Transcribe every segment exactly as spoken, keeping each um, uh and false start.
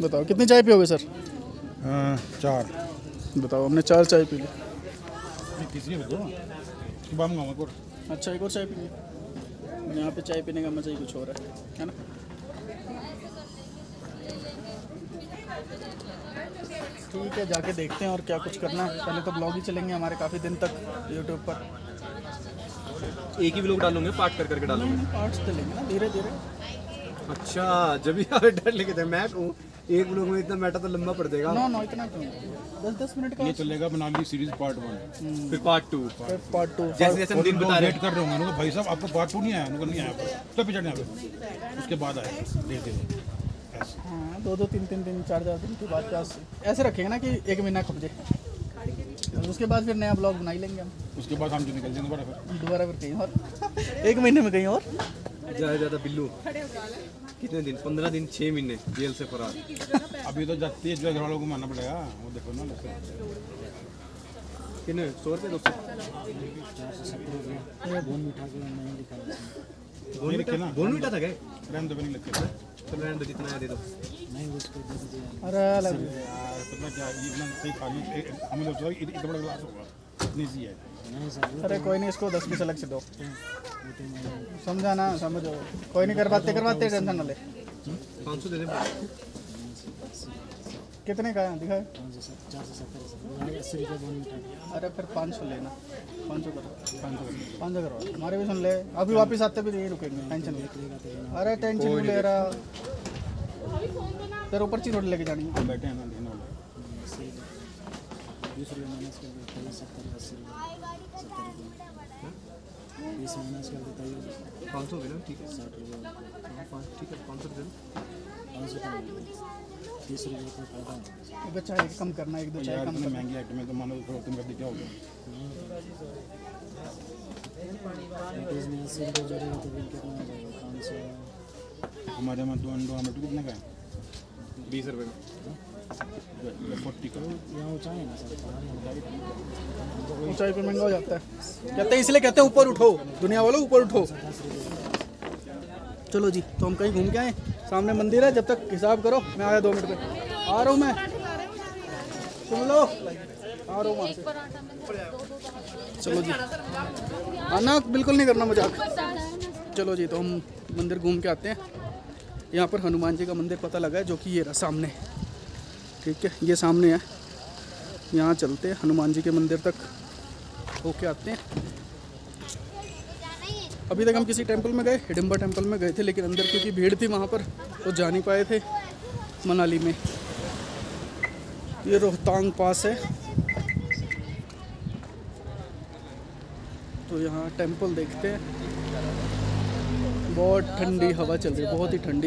बताओ कितनी चाय पियोगे सर? आ, चार। बताओ हमने चार चाय पी ली। तीसरी भी दो उसके बाद हम और। अच्छा एक और चाय पी ली। यहाँ पे चाय पीने का मज़ा ही कुछ और है, है ना? ठीक है, जाके देखते हैं और क्या कुछ करना है। पहले तो ब्लॉग ही चलेंगे हमारे काफ़ी दिन तक यूट्यूब पर। एक ही ब्लॉग डालूंगे, पार्ट कर करके डालूंगे। पार्ट्स चलेंगे ना धीरे धीरे। अच्छा जब यार डर लेके थे मैं कहूँ एक ब्लॉग में इतना मैटर तो लंबा पड़ जाएगा। नो नो इतना क्यों, दस दस मिनट का ये चलेगा मनाली सीरीज पार्ट वन, फिर पार्ट टू, पार्ट टू। जैसे जैसे हम दिन बता रहे वेट कर रहे होंगे ना भाई साहब, आपको पार्ट टू नहीं आया, उनको नहीं आया तब पिछड़ आया, उसके बाद आया धीरे धीरे। हाँ दो दो तीन तीन दिन चार चार दिन के बाद क्या ऐसे रखेंगे ना कि एक महीना खप जाए, उसके बाद फिर नया ब्लॉग बना ही लेंगे हम। उसके बाद हम जो निकल जाएंगे दोबारा फिर दोबारा फिर कहीं और एक महीने में कहीं और। ज़्यादा ज़्यादा बिल्लू कितने दिन, पंद्रह दिन, छः महीने जेल से फरार। अभी तो जाती है जो घर वालों को मानना पड़ेगा, वो देखो ना कितने सौ रुपये दो सौ बोन मीठा ना बोन मीठा था क्या? रहने दो, नहीं लगते तो रहने दो, जितना है दे दो। अरे अलग यार पता क्या इतना सही खाने हमें लोग इतना बड़ा गिलास होगा इतनी सी है। अरे कोई नहीं, इसको दस पीस अलग से दो, समझा ना? समझो, कोई नहीं, करवाते करवाते टेंशन ना ले। पाँच सौ दे दे। कितने का है दिखाए? अरे फिर पाँच सौ लेना, पाँच सौ करो, पाँच सौ पाँच सौ करो, हमारे भी सुन ले। अभी वापस आते भी नहीं रुकेंगे, टेंशन नहीं। अरे टेंशन नहीं ले रहा, तेरे ऊपर चीज रोटी लेके जानी है। बैठे हैं ना देना वाला पाँच सौ देना, ठीक है ठीक है पाँच सौ दे दो। तीस रुपये का फायदा है। एक चाय कम करना, एक दो चाय यार कम इतनी करना। महंगी आइटम है तो मानो थोड़ा तुम कर क्या हो गया। पैकेज में अस्सी रुपये जोड़ेगा तो बिल कितना हो जाएगा? पाँच सौ। हमारे यहाँ दो अंडो आमलेट कितने का है? बीस रुपये का फोर्टी का। यहाँ ऊँचा है ना सर, पहाड़ ऊंचाई पे महंगा हो जाता है, कहते हैं इसलिए कहते हैं ऊपर उठो, दुनिया वालों ऊपर उठो। चलो जी, तो हम कहीं घूम के आए, सामने मंदिर है, जब तक हिसाब करो, मैं आया दो मिनट पे आ रहा हूँ। मैं सुन लो, आ रहा हूँ वहाँ से। चलो जी, आना बिल्कुल नहीं करना मजाक। चलो जी, तो हम मंदिर घूम के आते हैं। यहाँ पर हनुमान जी का मंदिर पता लगा है, जो कि ये रहा सामने, ठीक है, ये सामने है। यहाँ चलते हैं हनुमान जी के मंदिर तक, होके आते हैं। अभी तक हम किसी टेंपल में गए, हिडिंबा टेंपल में गए थे, लेकिन अंदर क्योंकि भीड़ थी वहाँ पर तो जा नहीं पाए थे मनाली में। ये रोहतांग पास है, तो यहाँ टेंपल देखते हैं। बहुत ठंडी हवा चल रही है, बहुत ही ठंडी।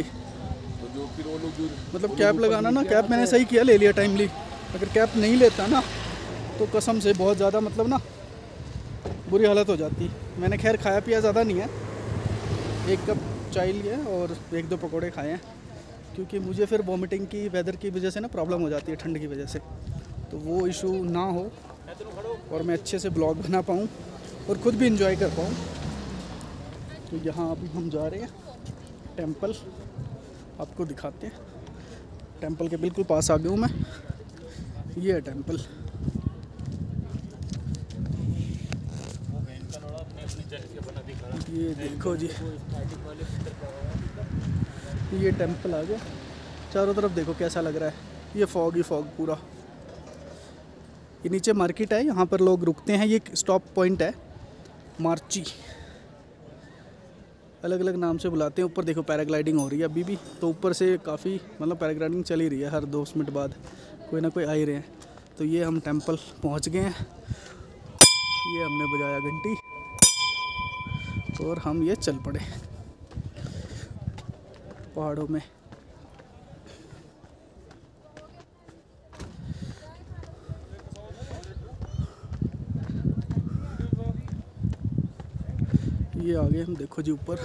मतलब कैप लगाना ना, कैप मैंने सही किया, ले लिया टाइमली। अगर कैप नहीं लेता ना तो कसम से बहुत ज़्यादा मतलब ना बुरी हालत हो जाती। मैंने खैर खाया पिया ज़्यादा नहीं है, एक कप चाय लिया और एक दो पकोड़े खाए हैं, क्योंकि मुझे फिर वॉमिटिंग की वेदर की वजह से ना प्रॉब्लम हो जाती है, ठंड की वजह से। तो वो इशू ना हो और मैं अच्छे से ब्लॉग बना पाऊँ और ख़ुद भी इंजॉय कर पाऊँ। तो यहाँ अभी हम जा रहे हैं टेंपल, आपको दिखाते हैं। टेंपल के बिल्कुल पास आ गया हूँ मैं, ये है टेंपल। ये देखो जी, ये टेंपल आ गया। चारों तरफ देखो कैसा लग रहा है, ये फॉग ही फॉग पूरा। ये नीचे मार्केट है, यहाँ पर लोग रुकते हैं। ये स्टॉप पॉइंट है मार्ची, अलग अलग नाम से बुलाते हैं। ऊपर देखो पैराग्लाइडिंग हो रही है अभी भी, तो ऊपर से काफ़ी मतलब पैराग्लाइडिंग चल ही रही है, हर दो मिनट बाद कोई ना कोई आ ही रहे हैं। तो ये हम टेंपल पहुँच गए हैं, ये हमने बजाया घंटी और हम ये चल पड़े पहाड़ों में। ये आगे हम देखो जी ऊपर,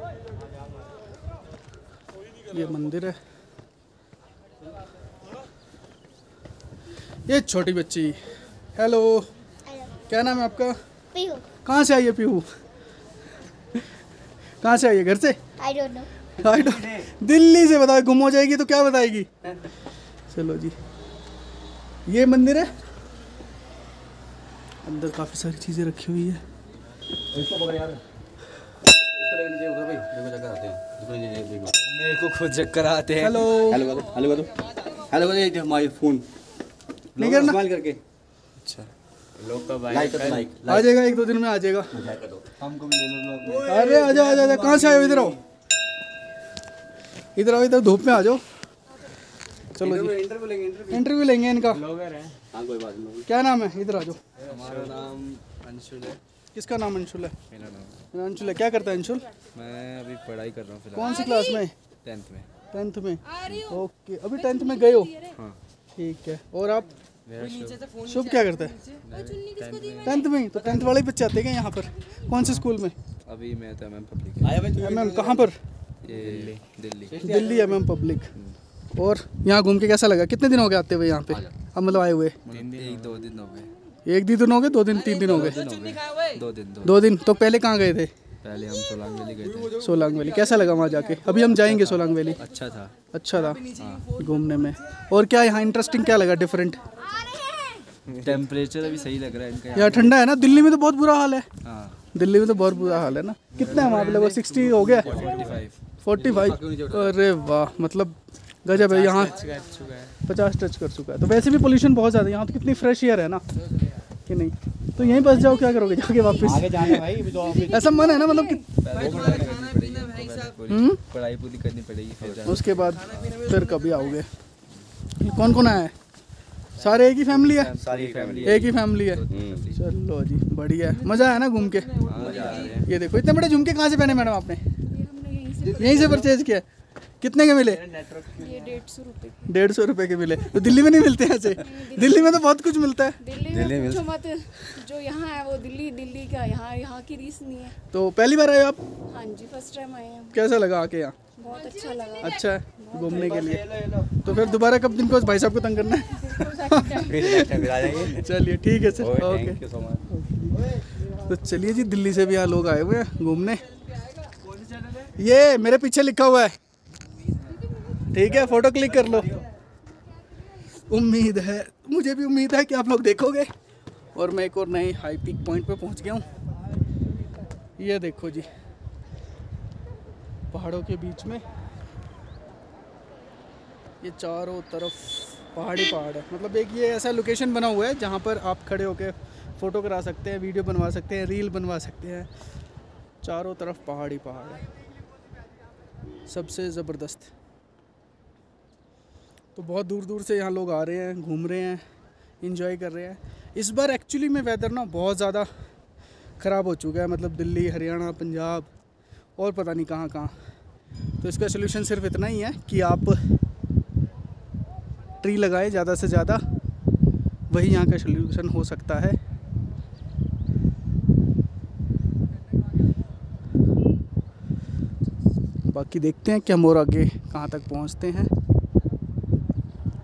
ये मंदिर है। ये छोटी बच्ची, हेलो, क्या नाम है आपका? पीहू। कहाँ से आई है पीहू? कहाँ से आई है? घर से? I don't know. I don't- Delhi से बताओ, गुम हो जाएगी तो क्या बताएगी। चलो जी, ये मंदिर है, अंदर काफ़ी सारी चीज़ें रखी हुई है। मेरे को खुद चक्कर आते हैं। Hello hello hello hello hello ये हमारे फोन नहीं करना, स्माइल करके। अच्छा लोग का भाई लाइक लाइक आ जाएगा, एक दो दिन में आ जाएगा। हमको भी ले लो ब्लॉग में। अरे आ जाओ आ जाओ, कहाँ से आए हो, इधर आओ, इधर आओ, इधर धूप में आ जाओ। चलो जी, इंटरव्यू लेंगे इंटरव्यू इंटरव्यू लेंगे इनका। ब्लॉगर है। हां कोई बात नहीं। क्या नाम है, इधर आ जाओ। हमारा नाम अंशुल है। किसका नाम अंशुल है? मेरा नाम मेरा अंशुल है। क्या करता है अंशुल? मैं अभी पढ़ाई कर रहा हूँ फिलहाल। कौन सी क्लास में? टेंथ में। टेंथ में, ओके, अभी टेंथ में गए हो? हाँ ठीक है। और आप? मेरा शुभ शुभ क्या करता है? टेंथ में। तो टेंथ वाले बच्चे आते हैं यहाँ पर? कौन से स्कूल में? अभी मैं तो एमएम पब्लिक आया भाई। एम एम कहाँ पर? ये Delhi Delhi M M public. और यहाँ घूम के कैसा लगा? कितने दिन हो गए आते हुए यहाँ पे? अब मतलब आए हुए एक दो दिन हो गए। एक दिन हो गए, दो दिन, तीन दिन हो गए? दो दिन दो दो दिन। तो पहले कहाँ गए थे? पहले हम सोलांग वैली गए थे। सोलांग वैली कैसा लगा वहाँ जाके? अभी हम जाएंगे सोलांग वैली। अच्छा था। अच्छा था घूमने में। और क्या यहाँ इंटरेस्टिंग क्या लगा डिफरेंट? टेम्परेचर अभी सही लग रहा है इनका यहाँ ठंडा है ना? दिल्ली में तो बहुत बुरा हाल है। हाँ दिल्ली में तो बहुत बुरा हाल है ना। कितना है वहाँ पे? लगभग सिक्सटी हो गया, फोर्टी फाइव फोर्टी फाइव। अरे वाह, मतलब गजब है। यहाँ पचास टच कर चुका है। तो वैसे भी पोल्यूशन बहुत ज़्यादा है यहाँ तो। कितनी फ्रेश एयर है ना कि नहीं? तो यहीं बस जाओ, क्या करोगे जाके वापस? आगे जाना भाई, अभी तो ऐसा मन है ना, मतलब कि हम्म पढ़ाई पूरी करनी पड़ेगी फिर जाना। उसके बाद फिर कभी आओगे। कौन कौन आया है? सारे एक ही फैमिली है? सारी फैमिली एक ही फैमिली है। चलो जी, बढ़िया है। मज़ा आया ना घूम के? ये देखो, इतने बड़े झुमके कहाँ से पहने मैडम आपने? यहीं से परचेज किया? कितने के मिले? ये डेढ़ सौ रुपए की। डेढ़ सौ रुपये के मिले। तो दिल्ली में नहीं मिलते ऐसे? दिल्ली में तो बहुत कुछ मिलता है। दिल्ली में पूछो मत, जो यहाँ है वो दिल्ली दिल्ली का, यहाँ यहाँ की रीस नहीं है। तो पहली बार आए हो आप? हाँ जी, फर्स्ट टाइम आए हैं। कैसा लगा आके यहाँ? बहुत अच्छा लगा। अच्छा है घूमने के लिए। तो फिर दोबारा कब दिन को भाई साहब को तंग करना है? चलिए ठीक है सर, ओके। तो चलिए जी, दिल्ली से भी यहाँ लोग आए हुए हैं घूमने। ये मेरे पीछे लिखा हुआ है, ठीक है, फोटो क्लिक कर लो। उम्मीद है, मुझे भी उम्मीद है कि आप लोग देखोगे। और मैं एक और नए हाई पीक पॉइंट पे पहुंच गया हूँ। ये देखो जी, पहाड़ों के बीच में ये चारों तरफ पहाड़ी पहाड़ है। मतलब एक ये ऐसा लोकेशन बना हुआ है जहाँ पर आप खड़े होकर फ़ोटो करा सकते हैं, वीडियो बनवा सकते हैं, रील बनवा सकते हैं। चारों तरफ पहाड़ी पहाड़ है, सबसे ज़बरदस्त। तो बहुत दूर दूर से यहाँ लोग आ रहे हैं, घूम रहे हैं, इंजॉय कर रहे हैं। इस बार एक्चुअली में वेदर ना बहुत ज़्यादा ख़राब हो चुका है। मतलब दिल्ली, हरियाणा, पंजाब और पता नहीं कहाँ कहाँ। तो इसका सलूशन सिर्फ इतना ही है कि आप ट्री लगाएं ज़्यादा से ज़्यादा, वही यहाँ का सलूशन हो सकता है। बाकी देखते हैं कि हम और आगे कहाँ तक पहुँचते हैं।